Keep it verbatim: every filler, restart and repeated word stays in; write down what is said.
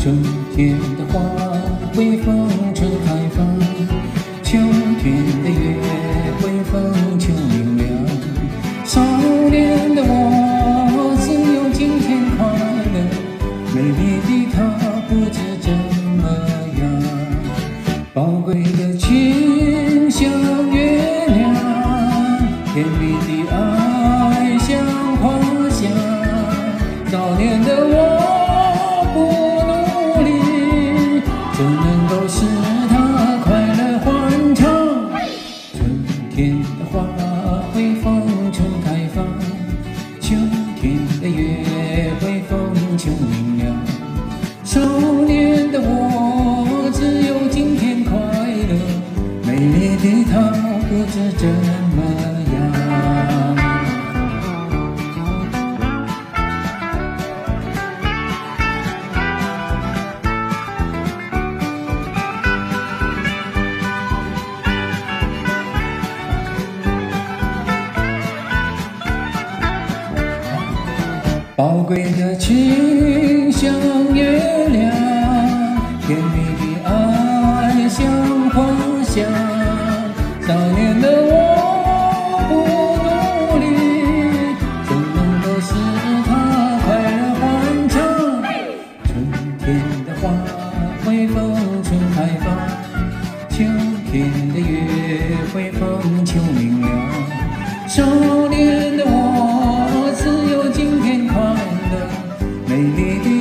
春天的花会风春开放，秋天的月会风秋明亮。少年的我只有今天快乐，美丽的她不知怎么样。宝贵的情像月亮，甜蜜的爱像花香。少年的我怎能够使他快乐欢畅？春天的花会风春开放，秋天的月会风秋明亮。少年的我只有今天快乐，美丽的她不知怎么样。宝贵的情像月亮，甜蜜的爱像花香。少年的我不努力，怎能够使他快乐欢畅？春天的花会风春开放，秋天的月会风秋明亮。少年的我只有今天快乐，美丽的